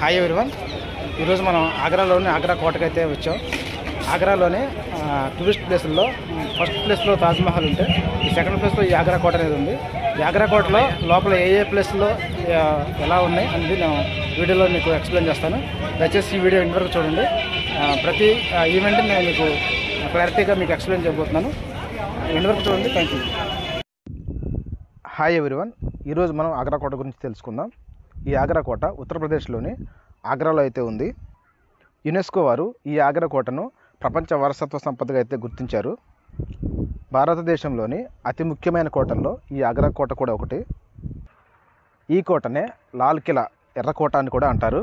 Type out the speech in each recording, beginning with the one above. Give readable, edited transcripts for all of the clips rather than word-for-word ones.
Hi everyone. ఈరోజు మనం ఆగ్రాలోని ఆగ్రా కోటకైతే వచ్చాం. ఆగ్రాలోనే టూరిస్ట్ ప్లేసుల్లో ఫస్ట్ ప్లేస్లో తాజ్మహల్ ఉంటే ఈ సెకండ్ ప్లేస్లో ఈ ఆగ్రా కోట అనేది ఉంది. ఈ ఆగ్రా కోటలో లోపల ఏ ప్లేస్లో ఎలా ఉన్నాయి అనేది నేను వీడియోలో మీకు ఎక్స్ప్లెయిన్ చేస్తాను. దయచేసి ఈ వీడియో ఇంతవరకు చూడండి. ప్రతి ఈవెంట్ని నేను మీకు క్లారిటీగా మీకు ఎక్స్ప్లెయిన్ చేయబోతున్నాను. ఇంతవరకు చూడండి. Thank you. Hi everyone. ఈరోజు మనం ఆగ్రా కోట గురించి తెలుసుకుందాం. ఈ ఆగ్రా కోట ఉత్తరప్రదేశ్లోని ఆగ్రాలో అయితే ఉంది. యునెస్కో వారు ఈ ఆగ్రా కోటను ప్రపంచ వారసత్వ సంపదగా అయితే గుర్తించారు. భారతదేశంలోని అతి ముఖ్యమైన కోటల్లో ఈ ఆగ్రా కోట కూడా ఒకటి. ఈ కోటనే లాల్ కిలా ఎర్రకోట అని కూడా అంటారు.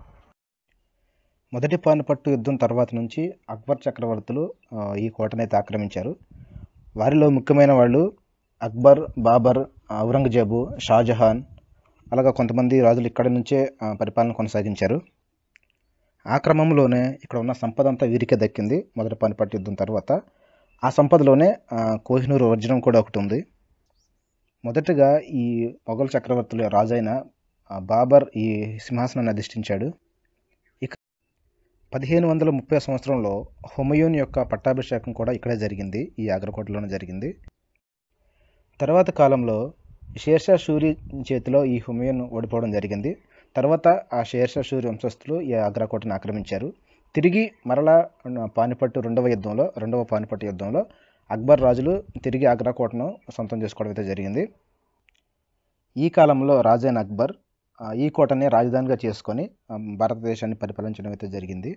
మొదటి పానిపట్టు యుద్ధం తర్వాత నుంచి అక్బర్ చక్రవర్తులు ఈ కోటనైతే ఆక్రమించారు. వారిలో ముఖ్యమైన వాళ్ళు అక్బర్, బాబర్, ఔరంగజేబు, షాజహాన్, అలాగా కొంతమంది రాజులు ఇక్కడి నుంచే పరిపాలన కొనసాగించారు. ఆ క్రమంలోనే ఇక్కడ ఉన్న సంపద అంతా వీరికే దక్కింది. మొదటి పానిపట్టు యుద్ధం తర్వాత ఆ సంపదలోనే కోహినూర్ వజ్రం కూడా ఒకటి ఉంది. మొదటగా ఈ మొఘల్ చక్రవర్తుల రాజైన బాబర్ ఈ సింహాసనాన్ని అధిష్ఠించాడు. ఇక 1530 సంవత్సరంలో హుమయూన్ యొక్క పట్టాభిషేకం కూడా ఇక్కడే జరిగింది. ఈ ఆగ్రాకోటలోనే జరిగింది. తర్వాత కాలంలో షేర్షా సూరి చేతిలో ఈ హుమయూన్ ఓడిపోవడం జరిగింది. తర్వాత ఆ షేర్షా సూరి వంశస్థులు ఈ ఆగ్రాకోటను ఆక్రమించారు. తిరిగి మరలా రెండవ పానిపట్టు యుద్ధంలో అక్బర్ రాజులు తిరిగి ఆగ్రాకోటను సొంతం చేసుకోవడం అయితే జరిగింది. ఈ కాలంలో రాజైన అక్బర్ ఈ కోటని రాజధానిగా చేసుకొని భారతదేశాన్ని పరిపాలించడం అయితే జరిగింది.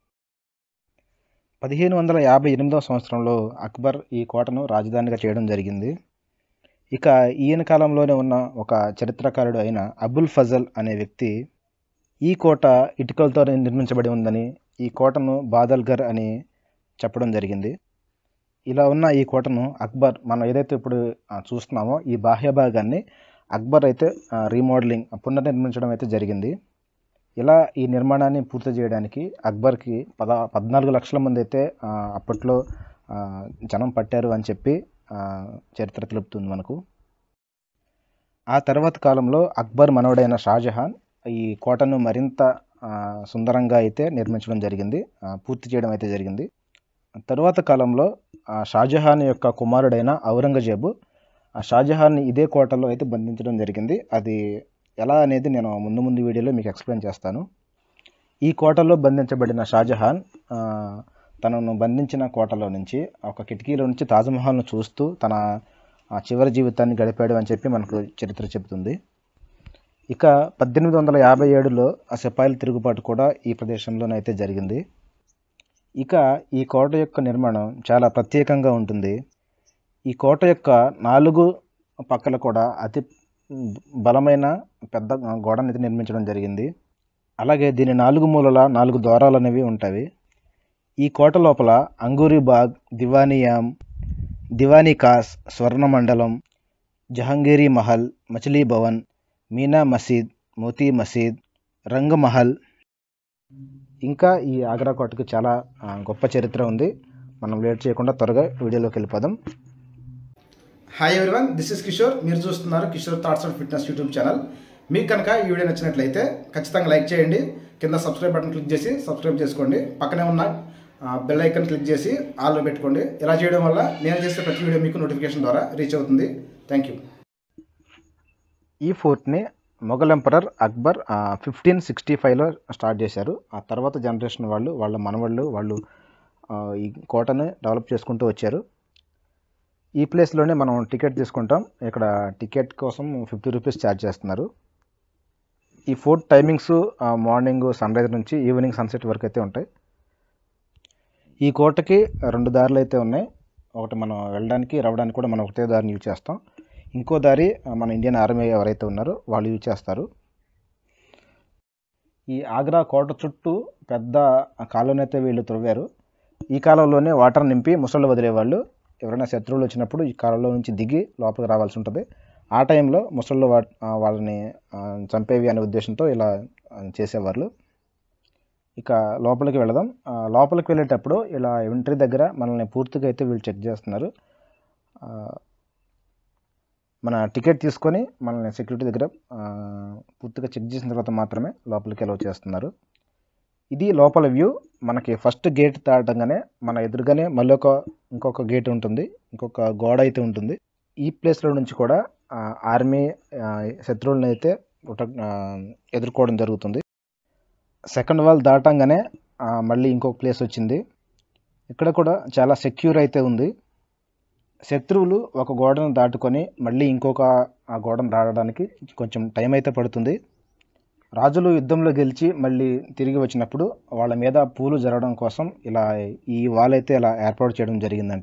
1558 సంవత్సరంలో అక్బర్ ఈ కోటను రాజధానిగా చేయడం జరిగింది. ఇక ఈయన కాలంలోనే ఉన్న ఒక చరిత్రకారుడు అయిన అబుల్ ఫజల్ అనే వ్యక్తి ఈ కోట ఇటుకలతో నిర్మించబడి ఉందని, ఈ కోటను బాదల్గర్ అని చెప్పడం జరిగింది. ఇలా ఉన్న ఈ కోటను అక్బర్ మనం ఏదైతే ఇప్పుడు చూస్తున్నామో ఈ బాహ్య భాగాన్ని అక్బర్ అయితే పునర్నిర్మించడం అయితే జరిగింది. ఇలా ఈ నిర్మాణాన్ని పూర్తి చేయడానికి అక్బర్కి 14 లక్షల మంది అయితే అప్పట్లో జనం పట్టారు అని చెప్పి చరిత్ర తెలుపుతుంది మనకు. ఆ తర్వాత కాలంలో అక్బర్ మనవడైన షాజహాన్ ఈ కోటను మరింత సుందరంగా అయితే నిర్మించడం జరిగింది, పూర్తి చేయడం అయితే జరిగింది. తరువాత కాలంలో షాజహాన్ యొక్క కుమారుడైన ఔరంగజేబు షాజహాన్ని ఇదే కోటలో అయితే బంధించడం జరిగింది. అది ఎలా అనేది నేను ముందు వీడియోలో మీకు ఎక్స్ప్లెయిన్ చేస్తాను. ఈ కోటలో బంధించబడిన షాజహాన్ తనను బంధించిన కోటలో నుంచి ఒక కిటికీలో నుంచి తాజ్మహల్ను చూస్తూ తన చివరి జీవితాన్ని గడిపాడు అని చెప్పి మనకు చరిత్ర చెబుతుంది. ఇక 1857లో సిపాయిల తిరుగుబాటు కూడా ఈ ప్రదేశంలోనైతే జరిగింది. ఇక ఈ కోట యొక్క నిర్మాణం చాలా ప్రత్యేకంగా ఉంటుంది. ఈ కోట యొక్క 4 పక్కల కూడా అతి బలమైన పెద్ద గోడనైతే నిర్మించడం జరిగింది. అలాగే దీని 4 మూలల 4 ద్వారాలు అనేవి ఉంటాయి. ఈ కోట లోపల అంగూరి బాగ్, దివానియాం, దివానీ ఖాస్, స్వర్ణ మండలం, జహంగీరీ మహల్, మచిలీ భవన్, మీనా మసీద్, మోతీ మసీద్, రంగ్ మహల్, ఇంకా ఈ ఆగ్రా కోటకి చాలా గొప్ప చరిత్ర ఉంది. మనం లేట్ చేయకుండా త్వరగా వీడియోలోకి వెళ్ళిపోదాం. Hi everyone, this is Kishore. మీరు చూస్తున్నారు Kishore thoughts and fitness YouTube channel. మీకు కనుక ఈ వీడియో నచ్చినట్లయితే ఖచ్చితంగా లైక్ చేయండి. కింద సబ్స్క్రైబ్ బటన్ క్లిక్ చేసి సబ్స్క్రైబ్ చేసుకోండి. పక్కనే ఉన్న బెల్ ఐకాన్ క్లిక్ చేసి ఆల్లో పెట్టుకోండి. ఇలా చేయడం వల్ల నేను చేసే ప్రతి వీడియో మీకు నోటిఫికేషన్ ద్వారా రీచ్ అవుతుంది. Thank you. ఈ ఫోర్ట్ని మొఘల్ ఎంపరర్ అక్బర్ 1565లో స్టార్ట్ చేశారు. ఆ తర్వాత జనరేషన్ వాళ్ళ మనవాళ్ళు ఈ కోటను డెవలప్ చేసుకుంటూ వచ్చారు. ఈ ప్లేస్లోనే మనం టికెట్ తీసుకుంటాం. ఇక్కడ టికెట్ కోసం 50 రూపీస్ ఛార్జ్ చేస్తున్నారు. ఈ ఫోర్ట్ టైమింగ్స్ మార్నింగ్ సన్రైజ్ నుంచి ఈవినింగ్ సన్సెట్ వరకు అయితే ఉంటాయి. ఈ కోటకి 2 దారులు అయితే ఉన్నాయి. ఒకటి మనం వెళ్ళడానికి రావడానికి కూడా మనం ఒకటే దారిని యూజ్ చేస్తాం. ఇంకో దారి మన ఇండియన్ ఆర్మీ ఎవరైతే ఉన్నారో వాళ్ళు యూజ్ చేస్తారు. ఈ ఆగ్రా కోట చుట్టూ పెద్ద కాలువని అయితే వీళ్ళు త్రవ్వారు. ఈ కాలంలోనే వాటర్ నింపి ముసళ్ళు వదిలేవాళ్ళు. ఎవరైనా శత్రువులు వచ్చినప్పుడు ఈ కాలంలో నుంచి దిగి లోపలికి రావాల్సి ఉంటుంది. ఆ టైంలో ముసళ్ళు వాళ్ళని చంపేవి అనే ఉద్దేశంతో ఇలా చేసేవాళ్ళు. ఇక లోపలికి వెళదాం. లోపలికి వెళ్ళేటప్పుడు ఇలా ఎంట్రీ దగ్గర మనల్ని పూర్తిగా అయితే వీళ్ళు చెక్ చేస్తున్నారు. మన టికెట్ తీసుకొని మనల్ని సెక్యూరిటీ దగ్గర పూర్తిగా చెక్ చేసిన తర్వాత మాత్రమే లోపలికి అలౌ చేస్తున్నారు. ఇది లోపల వ్యూ. మనకి ఫస్ట్ గేట్ దాటంగానే మన ఎదురుగానే మళ్ళీ ఇంకొక గేట్ ఉంటుంది, ఇంకొక గోడ అయితే ఉంటుంది. ఈ ప్లేస్లో నుంచి కూడా ఆర్మీ శత్రువులను అయితే ఎదుర్కోవడం జరుగుతుంది. సెకండ్ వాల్ దాటంగానే మళ్ళీ ఇంకొక ప్లేస్ వచ్చింది. ఇక్కడ కూడా చాలా సెక్యూర్ అయితే ఉంది. శత్రువులు ఒక గోడను దాటుకొని మళ్ళీ ఇంకొక ఆ గోడను దాటడానికి కొంచెం టైం అయితే పడుతుంది. రాజులు యుద్ధంలో గెలిచి మళ్ళీ తిరిగి వచ్చినప్పుడు వాళ్ళ మీద పూలు జరగడం కోసం ఇలా ఈ వాల్ అయితే ఇలా ఏర్పాటు చేయడం జరిగిందంట.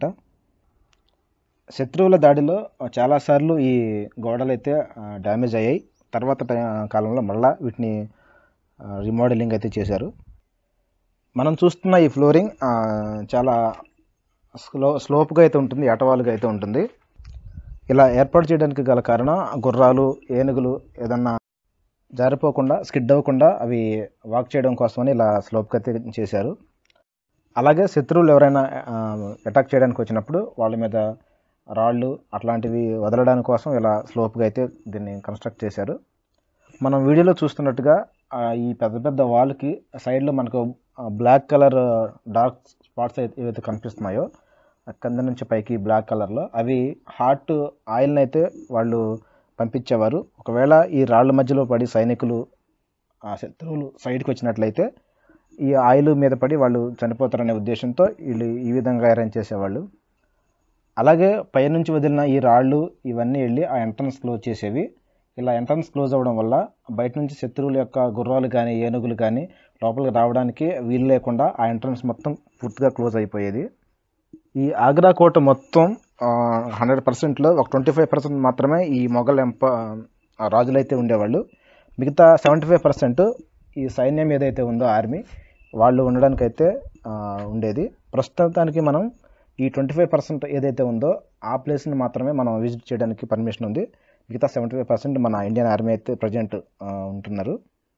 శత్రువుల దాడిలో చాలాసార్లు ఈ గోడలు అయితే డ్యామేజ్ అయ్యాయి. తర్వాత కాలంలో మళ్ళీ వీటిని రీమోడలింగ్ అయితే చేశారు. మనం చూస్తున్న ఈ ఫ్లోరింగ్ చాలా స్లోప్గా అయితే ఉంటుంది, ఏటవాలుగా అయితే ఉంటుంది. ఇలా ఏర్పాటు చేయడానికి గల కారణం గుర్రాలు, ఏనుగులు ఏదన్నా జారిపోకుండా, స్కిడ్ అవ్వకుండా అవి వాక్ చేయడం కోసమని ఇలా స్లోప్గా అయితే చేశారు. అలాగే శత్రువులు ఎవరైనా అటాక్ చేయడానికి వచ్చినప్పుడు వాళ్ళ మీద రాళ్ళు అట్లాంటివి వదలడానికి కోసం ఇలా స్లోప్గా అయితే దీన్ని కన్స్ట్రక్ట్ చేశారు. మనం వీడియోలో చూస్తున్నట్టుగా ఈ పెద్ద పెద్ద వాల్కి సైడ్లో మనకు బ్లాక్ కలర్ డార్క్ స్పాట్స్ ఏవైతే కనిపిస్తున్నాయో కింద నుంచి పైకి బ్లాక్ కలర్లో, అవి హాట్ ఆయిల్ని అయితే వాళ్ళు పంపించేవారు. ఒకవేళ ఈ రాళ్ళ మధ్యలో పడి సైనికులు శత్రువులు సైడ్కి వచ్చినట్లయితే ఈ ఆయిల్ మీద పడి వాళ్ళు చనిపోతారనే ఉద్దేశంతో వీళ్ళు ఈ విధంగా అరేంజ్ చేసేవాళ్ళు. అలాగే పైనుంచి వదిలిన ఈ రాళ్ళు ఇవన్నీ వెళ్ళి ఆ ఎంట్రన్స్ క్లోజ్ చేసేవి. ఇలా ఎంట్రన్స్ క్లోజ్ అవ్వడం వల్ల బయట నుంచి శత్రువుల యొక్క గుర్రాలు కానీ ఏనుగులు కానీ లోపలికి రావడానికి వీలు లేకుండా ఆ ఎంట్రన్స్ మొత్తం పూర్తిగా క్లోజ్ అయిపోయేది. ఈ ఆగ్రా కోట మొత్తం 100%లో ఒక 25% మాత్రమే ఈ మొఘల్ రాజులు అయితే ఉండేవాళ్ళు. మిగతా 75% ఈ సైన్యం ఏదైతే ఉందో ఆర్మీ వాళ్ళు ఉండడానికైతే ఉండేది. ప్రస్తుతానికి మనం ఈ 25% ఏదైతే ఉందో ఆ ప్లేస్ని మాత్రమే మనం విజిట్ చేయడానికి పర్మిషన్ ఉంది. మిగతా 75% మన ఇండియన్ ఆర్మీ అయితే ప్రజెంట్ ఉంటున్నారు.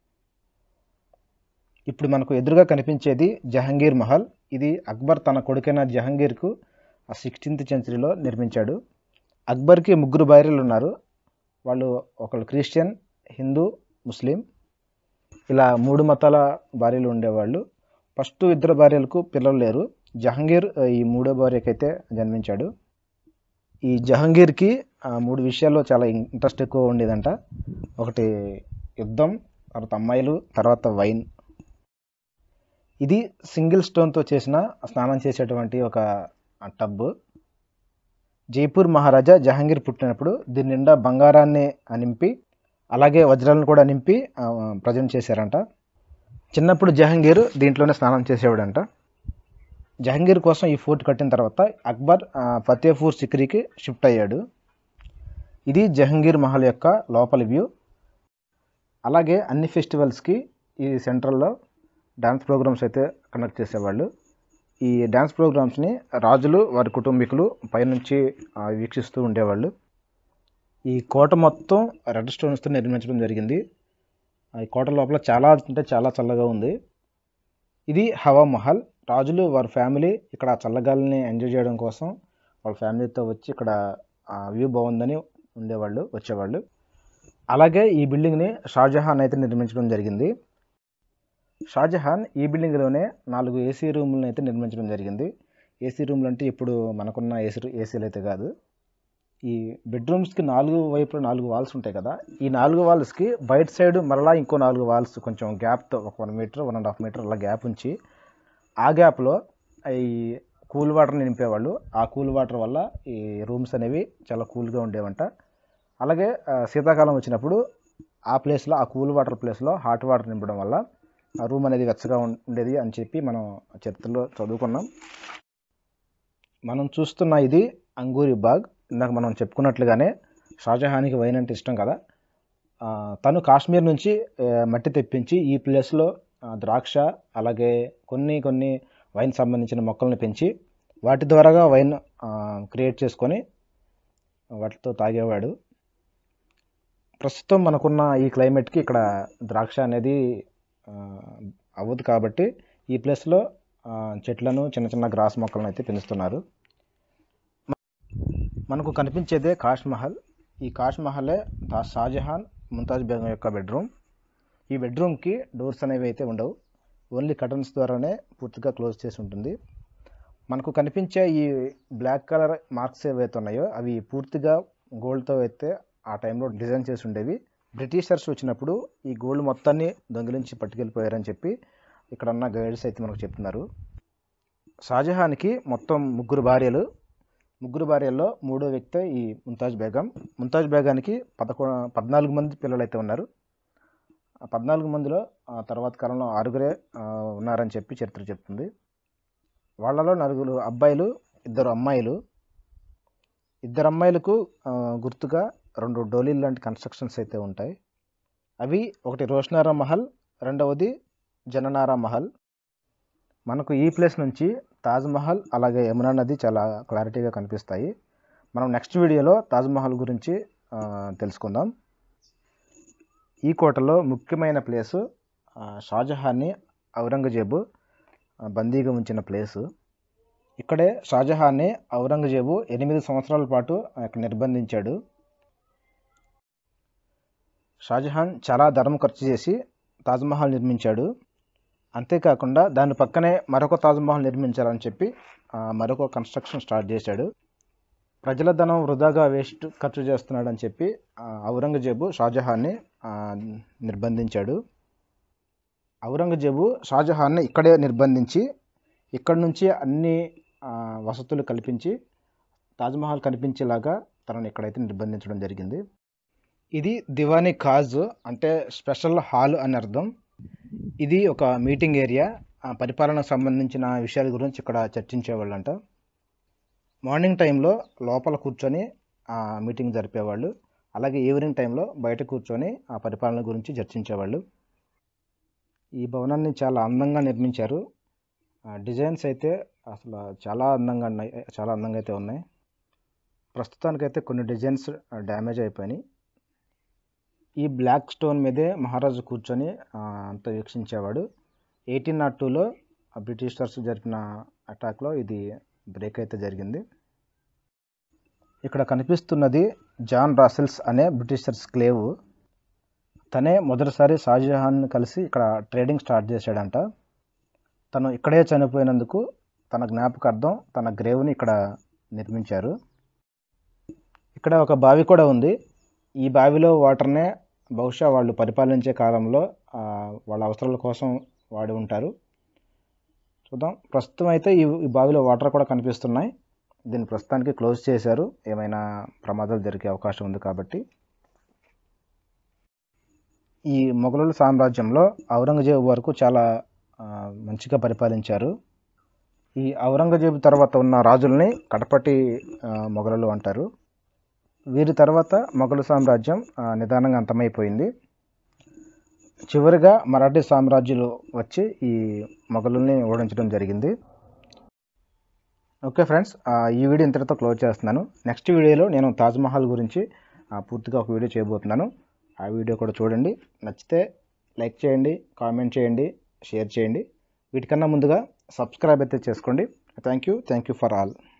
ఇప్పుడు మనకు ఎదురుగా కనిపించేది జహంగీర్ మహల్. ఇది అక్బర్ తన కొడుకైన జహంగీర్కు 16th సెంచరీలో నిర్మించాడు. అక్బర్కి 3 భార్యలు ఉన్నారు. వాళ్ళు ఒకళ్ళు క్రిస్టియన్, హిందూ, ముస్లిం, ఇలా 3 మతాల భార్యలు ఉండేవాళ్ళు. ఫస్ట్ 2 భార్యలకు పిల్లలు లేరు. జహంగీర్ ఈ 3వ భార్యకైతే జన్మించాడు. ఈ జహంగీర్కి 3 విషయాల్లో చాలా ఇంట్రెస్ట్ ఎక్కువ ఉండేదంట. ఒకటి యుద్ధం, తర్వాత అమ్మాయిలు, తర్వాత వైన్. ఇది సింగిల్ స్టోన్తో చేసిన స్నానం చేసేటువంటి ఒక టబ్. జైపూర్ మహారాజా జహంగీర్ పుట్టినప్పుడు దీని నిండా బంగారాన్ని నింపి అలాగే వజ్రాలను కూడా నింపి ప్రజెంట్ చేశారంట. చిన్నప్పుడు జహంగీర్ దీంట్లోనే స్నానం చేసేవాడంట. జహంగీర్ కోసం ఈ ఫోర్ట్ కట్టిన తర్వాత అక్బర్ ఫతేపూర్ సిక్రీకి షిఫ్ట్ అయ్యాడు. ఇది జహంగీర్ మహల్ యొక్క లోపలి వ్యూ. అలాగే అన్ని ఫెస్టివల్స్కి ఈ సెంట్రల్లో డ్యాన్స్ ప్రోగ్రామ్స్ అయితే కండక్ట్ చేసేవాళ్ళు. ఈ డ్యాన్స్ ప్రోగ్రామ్స్ని రాజులు వారి కుటుంబీకులు పైనుంచి వీక్షిస్తూ ఉండేవాళ్ళు. ఈ కోట మొత్తం రెడ్ స్టోన్స్తో నిర్మించడం జరిగింది. ఈ కోట లోపల చాలా అంటే చాలా చల్లగా ఉంది. ఇది హవా మహల్. రాజులు వారి ఫ్యామిలీ ఇక్కడ చల్లగాలిని ఎంజాయ్ చేయడం కోసం వాళ్ళ ఫ్యామిలీతో వచ్చి ఇక్కడ వ్యూ బాగుందని వచ్చేవాళ్ళు. అలాగే ఈ బిల్డింగ్ని షాజహాన్ అయితే నిర్మించడం జరిగింది. షాజహాన్ ఈ బిల్డింగ్లోనే 4 ఏసీ రూములను అయితే నిర్మించడం జరిగింది. ఏసీ రూములు అంటే ఇప్పుడు మనకున్న ఏసీలు అయితే కాదు. ఈ బెడ్రూమ్స్కి 4 వైపులు 4 వాల్స్ ఉంటాయి కదా, ఈ 4 వాల్స్కి బయట సైడ్ మరలా ఇంకో 4 వాల్స్ కొంచెం గ్యాప్తో ఒక 1 మీటర్ 1.5 మీటర్ అలా గ్యాప్ ఉంచి ఆ గ్యాప్లో ఈ కూల్ వాటర్ని నింపేవాళ్ళు. ఆ కూల్ వాటర్ వల్ల ఈ రూమ్స్ అనేవి చాలా కూల్గా ఉండేవంట. అలాగే శీతాకాలం వచ్చినప్పుడు ఆ ప్లేస్లో, ఆ కూల్ వాటర్ ప్లేస్లో హాట్ వాటర్ నింపడం వల్ల ఆ రూమ్ అనేది వెచ్చగా ఉండేది అని చెప్పి మనం చరిత్రలో చదువుకున్నాం. మనం చూస్తున్న ఇది అంగూరి బాగ్. ఇందాక మనం చెప్పుకున్నట్లుగానే షాజహాన్కి వైన్ అంటే ఇష్టం కదా. తను కాశ్మీర్ నుంచి మట్టి తెప్పించి ఈ ప్లేస్లో ద్రాక్ష అలాగే కొన్ని వైన్ సంబంధించిన మొక్కలను పెంచి వాటి ద్వారాగా వైన్ క్రియేట్ చేసుకొని వాటితో తాగేవాడు. ప్రస్తుతం మనకున్న ఈ క్లైమేట్కి ఇక్కడ ద్రాక్ష అనేది అవ్వదు కాబట్టి ఈ ప్లేస్లో చెట్లను చిన్న చిన్న గ్రాస్ మొక్కలను అయితే పెంచుతున్నారు. మనకు కనిపించేదే కాష్ మహల్. ఈ తాజ్ మహలే షాజహాన్ ముంతాజ్ బేగం యొక్క బెడ్రూమ్. ఈ బెడ్రూమ్కి డోర్స్ అనేవి అయితే ఉండవు, ఓన్లీ కర్టన్స్ ద్వారానే పూర్తిగా క్లోజ్ చేసి ఉంటుంది. మనకు కనిపించే ఈ బ్లాక్ కలర్ మార్క్స్ ఏవైతే ఉన్నాయో అవి పూర్తిగా గోల్డ్తో అయితే ఆ టైంలో డిజైన్ చేసి ఉండేవి. బ్రిటిషర్స్ వచ్చినప్పుడు ఈ గోల్డ్ మొత్తాన్ని దొంగిలించి పట్టుకెళ్ళిపోయారని చెప్పి ఇక్కడ ఉన్న గైడ్స్ అయితే మనకు చెప్తున్నారు. షాజహాన్కి మొత్తం ముగ్గురు భార్యల్లో మూడో వ్యక్తి ఈ ముంతాజ్ బేగం. ముంతాజ్ బేగానికి 14 మంది పిల్లలు అయితే ఉన్నారు. ఆ 14 మందిలో తర్వాత కాలంలో 6 ఉన్నారని చెప్పి చరిత్ర చెప్తుంది. వాళ్ళలో 4 అబ్బాయిలు, 2 అమ్మాయిలు. 2 అమ్మాయిలకు గుర్తుగా 2 డోలీలు లాంటి కన్స్ట్రక్షన్స్ అయితే ఉంటాయి. అవి ఒకటి రోషనారా మహల్, రెండవది జననారా మహల్. మనకు ఈ ప్లేస్ నుంచి తాజ్ మహల్ అలాగే యమునా నది చాలా క్లారిటీగా కనిపిస్తాయి. మనం నెక్స్ట్ వీడియోలో తాజ్ మహల్ గురించి తెలుసుకుందాం. ఈ కోటలో ముఖ్యమైన ప్లేసు షాజహాన్ని ఔరంగజేబు బందీగా ఉంచిన ప్లేసు. ఇక్కడే షాజహాన్ని ఔరంగజేబు 8 సంవత్సరాల పాటు నిర్బంధించాడు. షాజహాన్ చాలా ధనం ఖర్చు చేసి తాజ్మహల్ నిర్మించాడు. అంతేకాకుండా దాని పక్కనే మరొక తాజ్మహల్ నిర్మించాలని చెప్పి మరొక కన్స్ట్రక్షన్ స్టార్ట్ చేశాడు. ప్రజల ధనం వృధాగా వేస్ట్ ఖర్చు చేస్తున్నాడని చెప్పి ఔరంగజేబు షాజహాన్ని నిర్బంధించాడు. ఔరంగజేబు షాజహాన్ని ఇక్కడే నిర్బంధించి ఇక్కడి నుంచి అన్ని వసతులు కల్పించి తాజ్మహల్ కనిపించేలాగా తనను ఇక్కడైతే నిర్బంధించడం జరిగింది. ఇది దివానీ ఖాజ్ అంటే స్పెషల్ హాల్ అని అర్థం. ఇది ఒక మీటింగ్ ఏరియా, పరిపాలనకు సంబంధించిన విషయాల గురించి ఇక్కడ చర్చించేవాళ్ళంట. మార్నింగ్ టైంలో లోపల కూర్చొని మీటింగ్ జరిపేవాళ్ళు, అలాగే ఈవినింగ్ టైంలో బయట కూర్చొని ఆ పరిపాలన గురించి చర్చించేవాళ్ళు. ఈ భవనాన్ని చాలా అందంగా నిర్మించారు. డిజైన్స్ అయితే అసలు చాలా అందంగా అయితే ఉన్నాయి. ప్రస్తుతానికైతే కొన్ని డిజైన్స్ డ్యామేజ్ అయిపోయినాయి. ఈ బ్లాక్ స్టోన్ మీదే మహారాజు కూర్చొని అంతా వీక్షించేవాడు. 1802లో బ్రిటిషర్స్ జరిపిన అటాక్లో ఇది బ్రేక్ అయితే జరిగింది. ఇక్కడ కనిపిస్తున్నది జాన్ రాసెల్స్ అనే బ్రిటిషర్ స్క్లేవ్. తనే మొదటిసారి షాజహాన్ కలిసి ఇక్కడ ట్రేడింగ్ స్టార్ట్ చేశాడంట. తను ఇక్కడే చనిపోయినందుకు తన జ్ఞాపకార్థం తన గ్రేవ్ని ఇక్కడ నిర్మించారు. ఇక్కడ ఒక బావి కూడా ఉంది. ఈ బావిలో వాటర్నే బహుశా వాళ్ళు పరిపాలించే కాలంలో వాళ్ళ అవసరాల కోసం వాడి ఉంటారు. చూద్దాం. ప్రస్తుతం అయితే ఈ బావిలో వాటర్ కూడా కనిపిస్తున్నాయి. దీన్ని ప్రస్తుతానికి క్లోజ్ చేశారు, ఏమైనా ప్రమాదాలు జరిగే అవకాశం ఉంది కాబట్టి. ఈ మొఘలుల సామ్రాజ్యంలో ఔరంగజేబు వరకు చాలా మంచిగా పరిపాలించారు. ఈ ఔరంగజేబు తర్వాత ఉన్న రాజుల్ని కడపటి మొఘలులు అంటారు. వీరి తర్వాత మొఘలు సామ్రాజ్యం నిదానంగా అంతమైపోయింది. చివరిగా మరాఠీ సామ్రాజ్యాలు వచ్చి ఈ మొఘలుల్ని ఓడించడం జరిగింది. ఓకే ఫ్రెండ్స్, ఈ వీడియో ఇంతటితో క్లోజ్ చేస్తున్నాను. నెక్స్ట్ వీడియోలో నేను తాజ్మహల్ గురించి పూర్తిగా ఒక వీడియో చేయబోతున్నాను. ఆ వీడియో కూడా చూడండి. నచ్చితే లైక్ చేయండి, కామెంట్ చేయండి, షేర్ చేయండి. వీటికన్నా ముందుగా సబ్స్క్రైబ్ అయితే చేసుకోండి. Thank you for all.